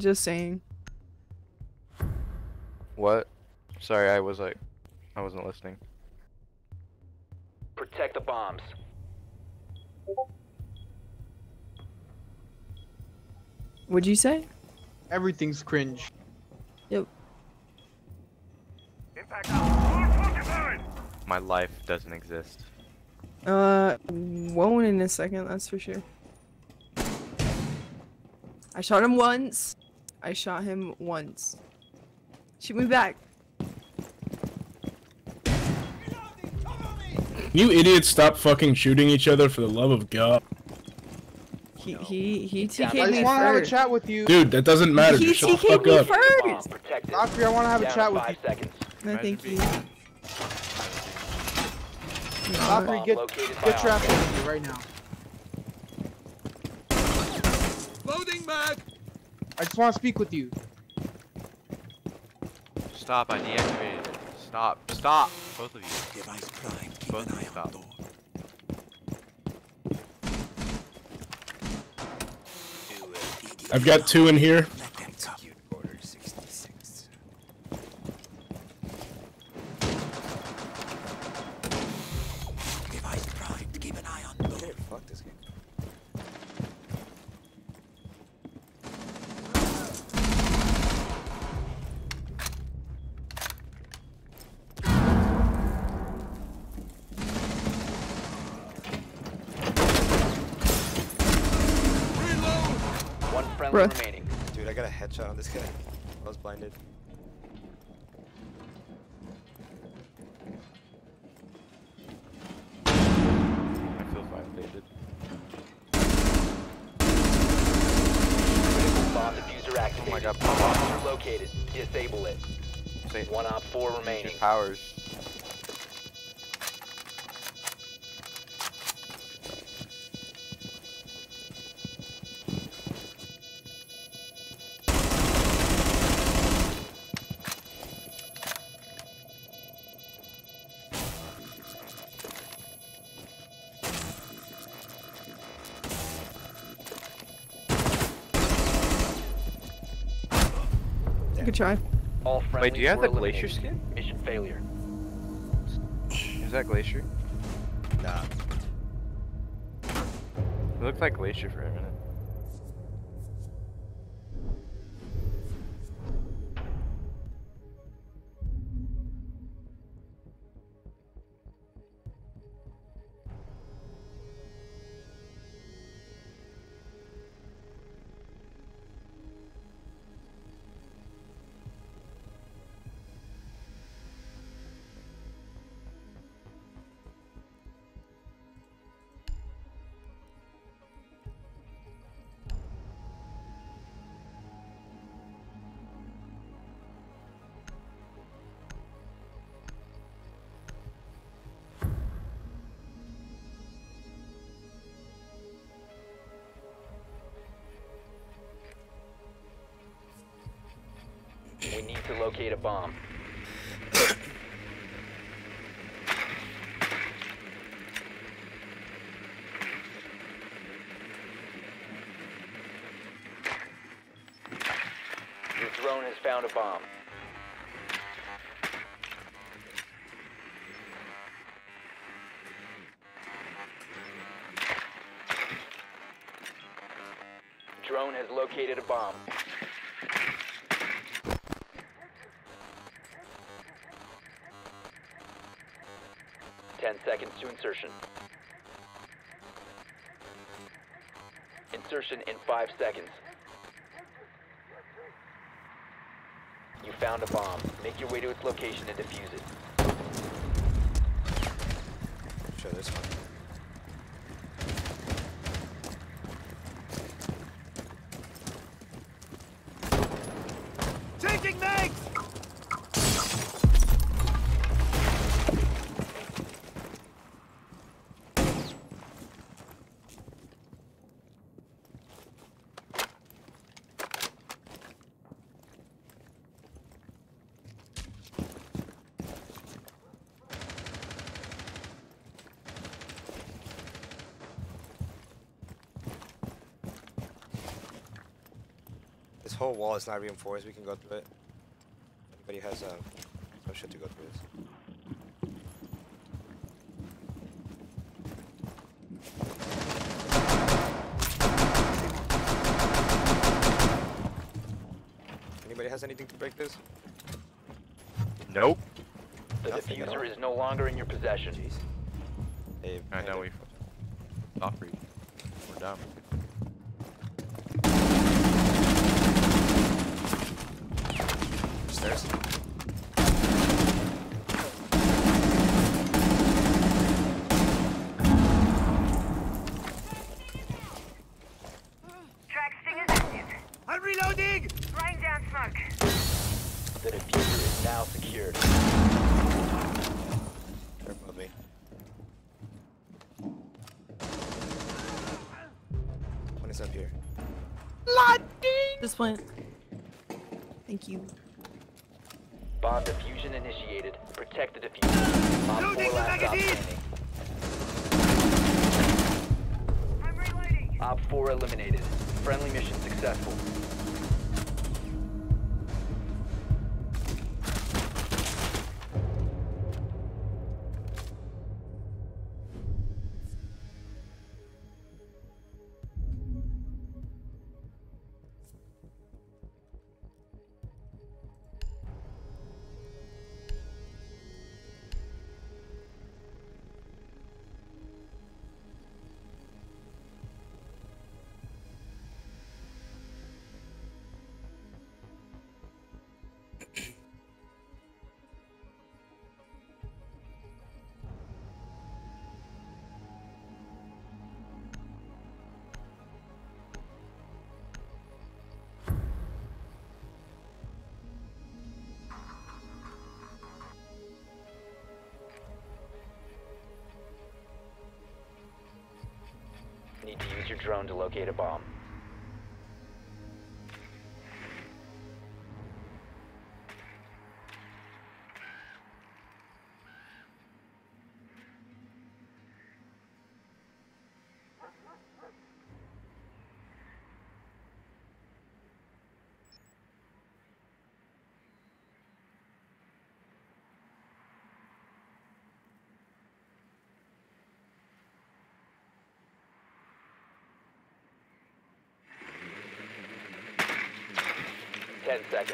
Just saying. What? Sorry, I wasn't listening. Protect the bombs. What'd you say? Everything's cringe. Yep. My life doesn't exist. Won't in a second, that's for sure. I shot him once. I shot him once. Shoot me back. You idiots stop fucking shooting each other for the love of God. He I TK'd just me want to have a first. chat with you. Dude, that doesn't matter. He Just shut the TK'd fuck me up. first. Doctor, I want to have a chat with you. 5 seconds. No, thank you. Doctor, get your ass over here right now. Loading mag. I just want to speak with you. Stop! I deactivated it. Stop! Stop! Both of you. Device prime. Keep Both an of eye you on stop. door. I've got 2 in here. Let them talk. Order 66. Device prime. Keep an eye on door. Fuck this game. One friendly Bruh. remaining. Dude, I got a headshot on this guy. I was blinded. I feel violated. Bomb diffuser activated. Oh my God. Bombs are located. Disable it. Say, One op 4 use remaining. your powers. Good try. All friendlies Wait, do you have were the glacier eliminated. skin? Mission failure. Is that glacier? Nah. It looked like glacier for a minute. We need to locate a bomb. Your drone has found a bomb. Drone has located a bomb. Ten seconds to insertion. Insertion in 5 seconds. You found a bomb. Make your way to its location and defuse it. Show this one. Taking mags. This whole wall is not reinforced. We can go through it. Anybody has no shit to go through this. Anybody has anything to break this? Nope. The Nothing at all. diffuser is no longer in your possession. Jeez. Hey, I know we. Stop free. We're done. Stairs. Track sting is active. I'm reloading! Flying down smoke. The diffuser is now secured. They're above me. One is up here. This plant. Thank you. Bomb diffusion initiated. Protect the diffuser. Op 4 Loading the last stop magazine! standing. I'm reloading. Op 4 eliminated. Friendly mission successful. Need to use your drone to locate a bomb. Ten seconds.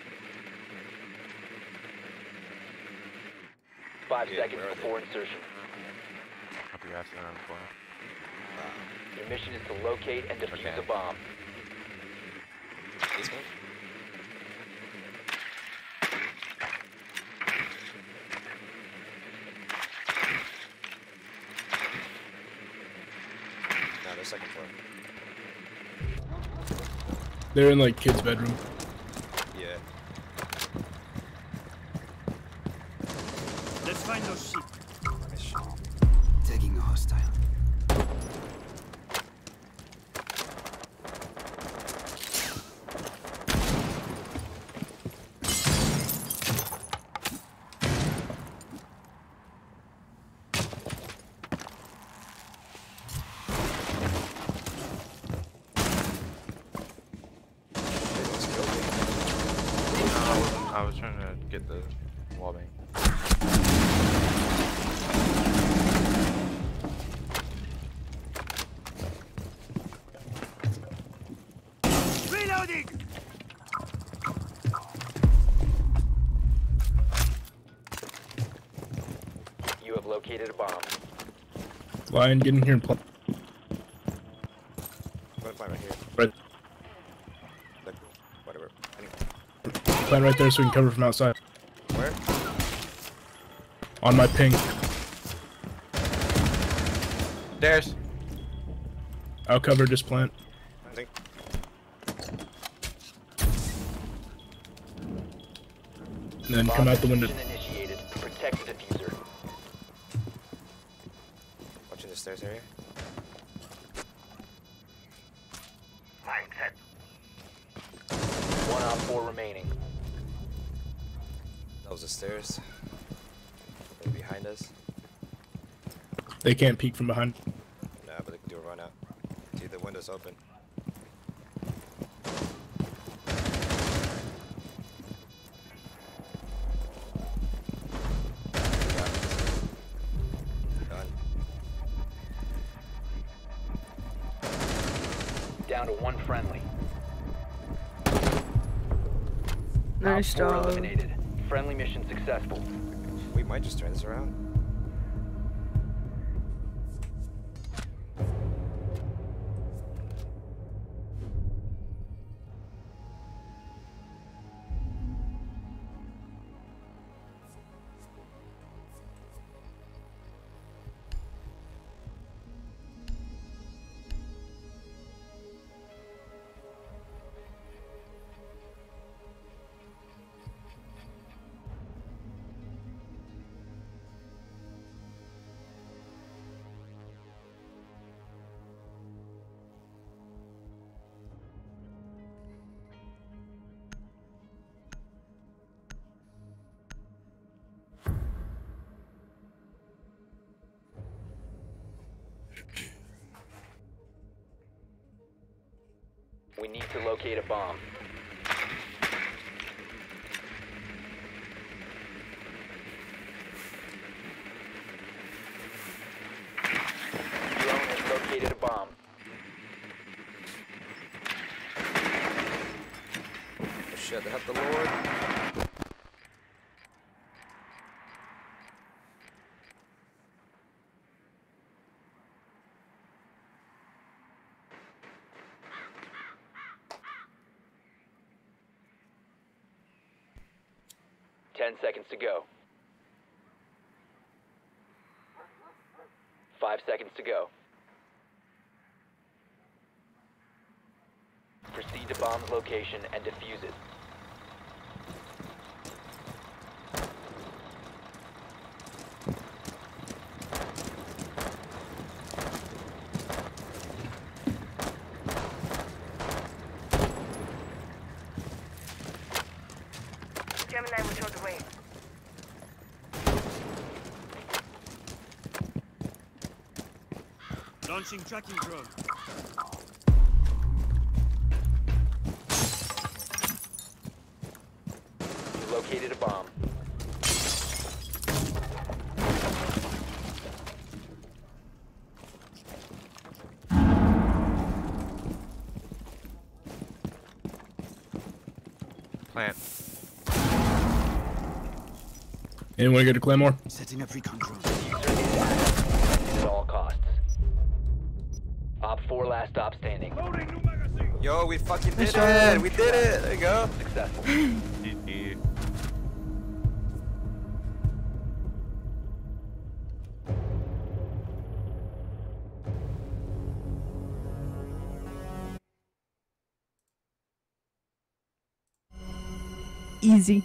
5 Yeah, seconds where are they? before insertion. Up your ass around the corner. Your mission is to locate and defuse Okay. a bomb. This one? No, the second floor. They're in like kid's bedroom. Yeah. Let's find those sheep. Nice shit. Tagging a hostile. They almost killed me. No, I was trying to get the wall bang. Reloading! You have located a bomb. Lion, get in here and play. I'm gonna climb right here. Right, Like, whatever. Anyway. plan right there so we can cover from outside. Where? On my ping. Stairs. I'll cover this plant. I think. And then come out the window. Mission initiated. Protect the diffuser. Watching the stairs area. One op 4 remaining. That was the stairs. They're behind us. They can't peek from behind. Nah, but they can do a run out. See, the window's open. down to one friendly. Nice Op 4 job. eliminated. Friendly mission successful. We might just turn this around. We need to locate a bomb. Drone has located a bomb. Oh shit, they have the Lord. 10 seconds to go. 5 seconds to go. Proceed to bomb's location and defuse it. Gemini will show the way. Launching tracking drone. You located a bomb. Plant. Anyone get a Claymore? Setting up recon drone. User is active at all costs. Op 4 last stop standing. Yo, we fucking did Nice job. it! We did it! There you go. Successful. GG. Easy.